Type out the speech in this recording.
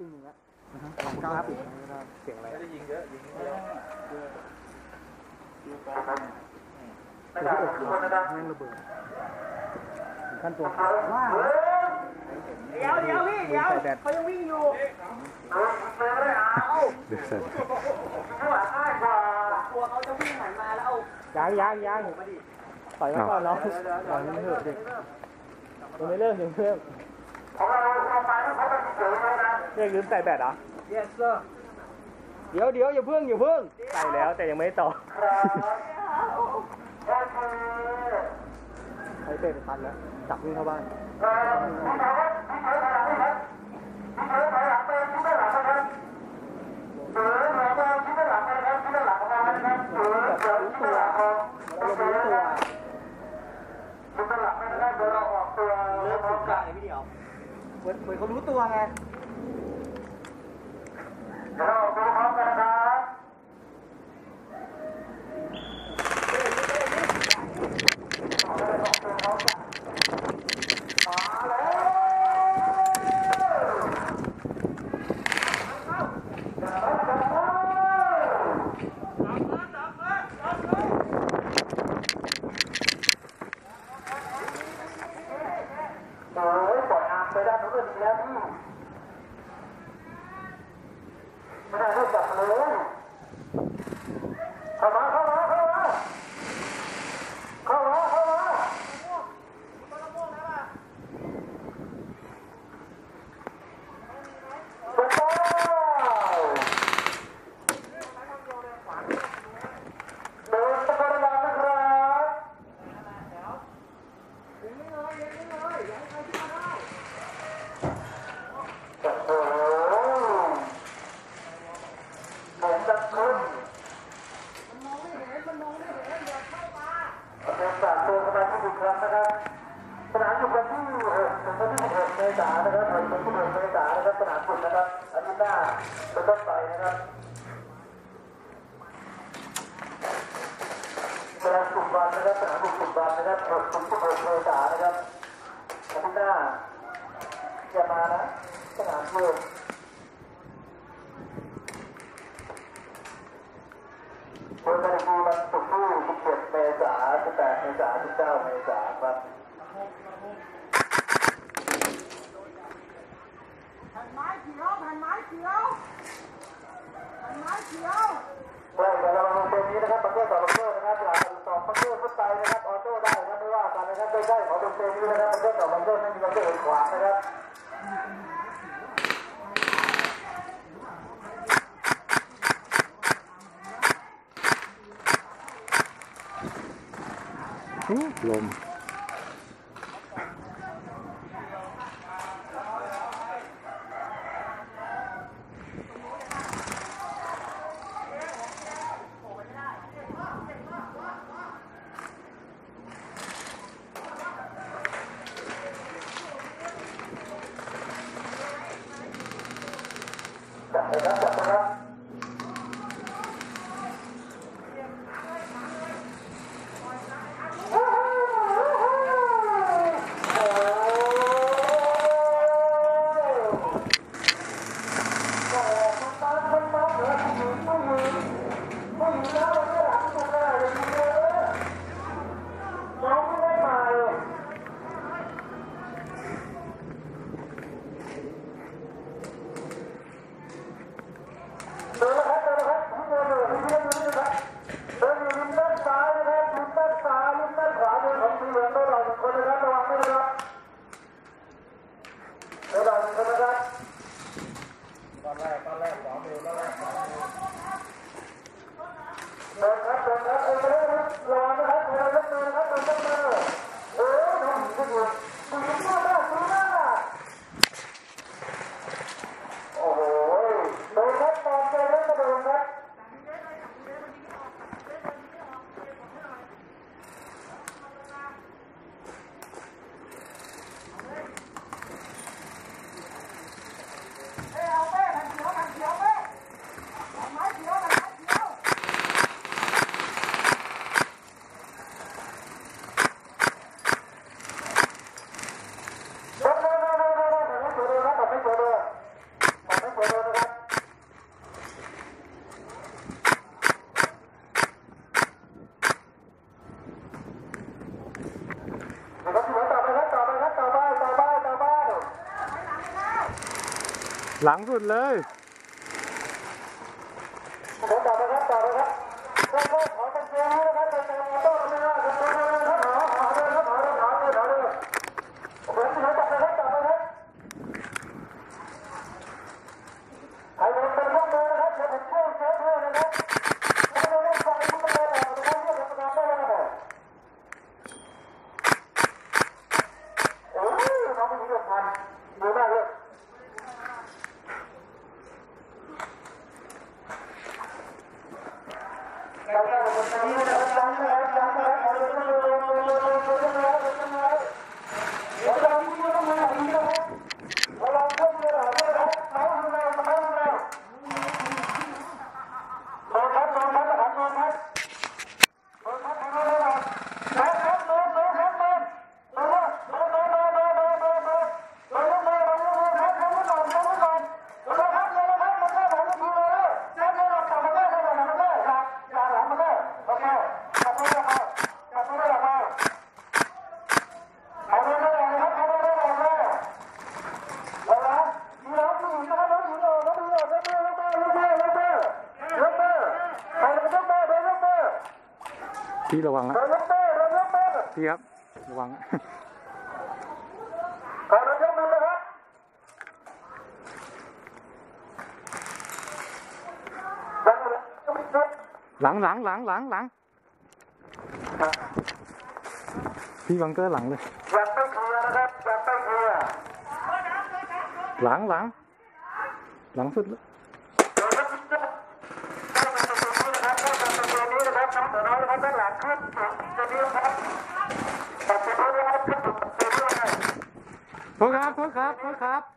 ึ่งหนึ่งแล้ว90เสียงอะไรไม่ได้ยิงเยอะยิงเดียวไม่ได้อกหัวแม่งระเบิดถึงขั้นตัวว่าเดี๋ยวพี่เดี๋ยวเขายังวิ่งอยู่ตัวเขาจะวิ่งหันมาแล้วเอายังปล่อยไว้ก่อนเราปล่อยมันเถอะดิยังไม่เริ่มเรียกลืมใส่แบตเหรอ Yes sir เดี๋ยวอย่าเพิ่งใส่แล้วแต่ยังไม่ต่อใช้เป็นพันแล้วจับวิ่งเข้าบ้านเหมือนเขารู้ตัวไงเราดูพร้อมกันนะครับไปด้านนู้นอีกแล้วพี่ไม่ได้ให้จับเลยเข้ามาสนามอยู่กันที่16 เมษายนนะครับถึง16 เมษายนนะครับสนามสุดนะครับอาทิตย์หน้าเป็นต้นไปนะครับสนามสุดวันนะครับสนามสุดวันนะครับถึง16 เมษายนนะครับอาทิตย์หน้าอย่ามานะสนามสุดโดยการดูวันศุกร์ที่17 เมษายน 18 เมษายน 19 เมษายนครับแผ่นไม้เขียวใช่แต่เราลงตัวนี้นะครับบังเกอร์ต่อบังเกอร์นะครับหลังต่อบังเกอร์ฟุตไตนะครับออโต้ได้นะครับไม่ว่ากันนะครับใกล้ๆขอตรงตัวนี้นะครับบังเกอร์ต่อบังเกอร์ไม่มีบังเกอร์ขวางนะครับลมโอ้โหโดยทัดตอนใจแล้วกระโดดหลังสุดเลยพี่ระวังนะพี่ครับระวังหลังพี่บังเกอร์หลังเลยหลังสุดเลยโทษครับ